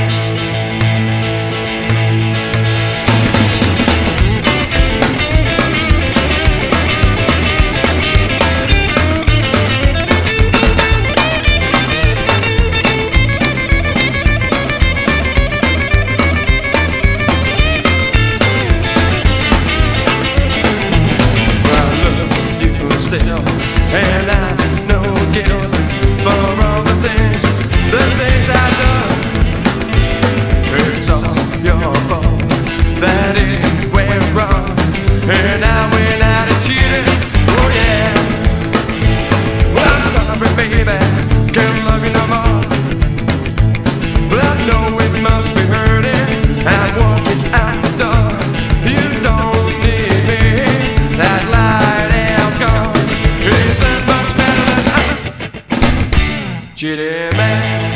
And I know guilt for all the things I've done. It's all your fault that it went wrong, and I went out and cheated. Oh yeah. Well, I'm sorry, baby, can't love you no more. Well, I know it must be hurting. I'm walking out the door. You don't need me. That light has gone. It isn't much better than cheating man.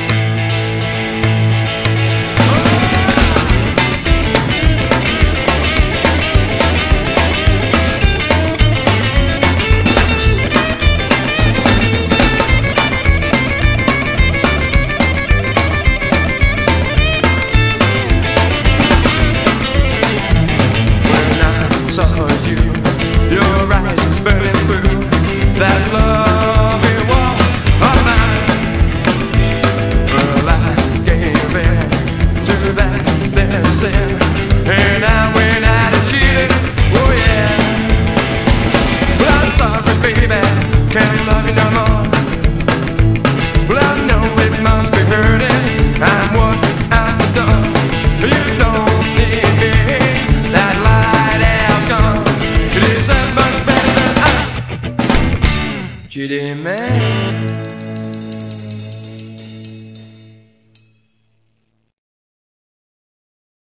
Saw you, your eyes was burning through that lovely wall of mine. Well, I gave in to that their sin, and I went out and cheated. Oh yeah. Well, I'm sorry, baby, can't love you no more. Well, I know it must be hurting. I'm walking out the door. You don't need me. That light has gone. It isn't much better than cheating man.